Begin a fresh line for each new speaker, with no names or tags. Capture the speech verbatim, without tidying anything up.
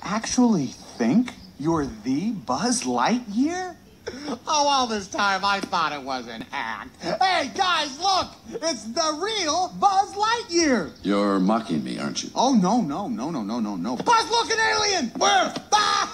actually think you're the Buzz Lightyear?
Oh, all this time I thought it was an act. Hey, guys, look! It's the real Buzz Lightyear!
You're mocking me, aren't you?
Oh, no, no, no, no, no, no, no.
Buzz, look, an alien!
Where?
Ah!